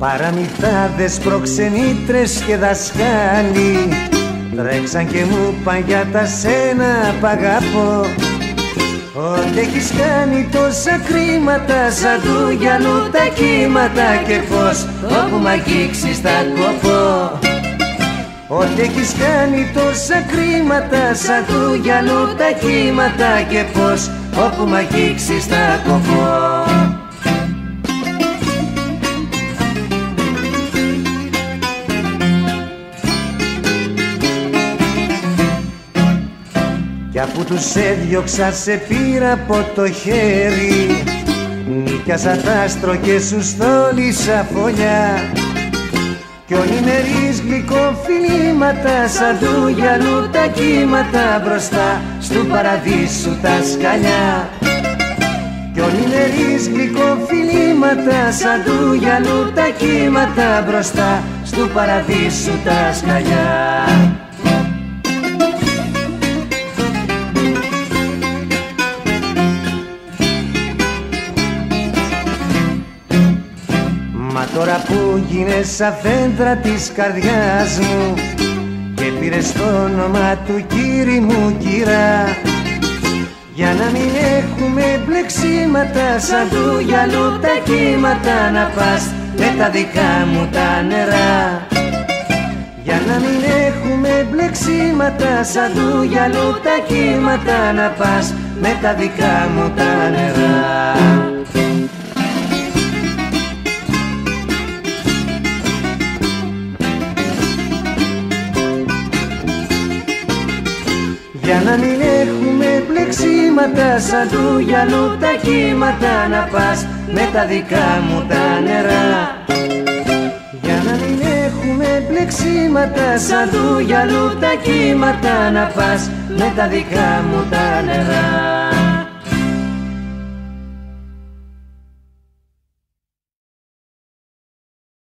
Παραμυθάδες, προξενήτρες και δασκάλοι τρέξαν και μου είπαν για τα σένα π' αγαπώ. Ότι έχεις κάνει τόσα κρίματα σαν του γυαλού τα κύματα και πως όπου μ' αγγίξεις θα κοπώ. Ότι έχεις κάνει τόσα κρίματα σαν του γυαλού τα κύματα και πως όπου μ' αγγίξεις θα κοπώ. Κι αφού τους έδιωξα σε πήρα από το χέρι, νίκιασα τ' άστρο και σου στόλισα φωλιά. Κι ολημερείς γλυκοφιλήματα σαν του γυαλού τα κύματα μπροστά στου παραδείσου τα σκαλιά. Κι ολημερείς γλυκοφιλήματα σαν του γυαλού τα κύματα μπροστά στου παραδείσου τα σκαλιά. Μα τώρα που γίνες αφέντρα της καρδιάς μου και πήρες το όνομα του κύρι μου κυρά, για να μην έχουμε μπλεξίματα σαν του γυαλού τα κύματα να πας με τα δικά μου τα νερά. Για να μην έχουμε μπλεξίματα σαν του γυαλού τα κύματα να πας με τα δικά μου τα νερά. Για να μην έχουμε μπλεξίματα σαν του γυαλού τα κύματα να πας με τα δικά μου τα νερά. Για να μην έχουμε μπλεξίματα σαν του γυαλού τα κύματα να πας με τα δικά μου τα νερά.